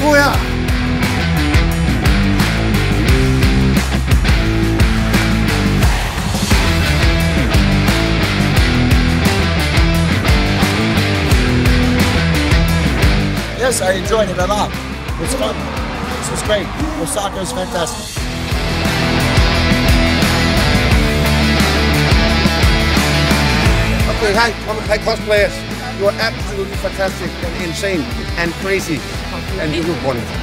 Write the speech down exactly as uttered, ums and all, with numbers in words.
최고야. Yes, I enjoyed it a lot. It was fun. This was great. Osaka is fantastic. Okay, hi, hi cosplayers. You are absolutely fantastic and insane and crazy and you look wonderful.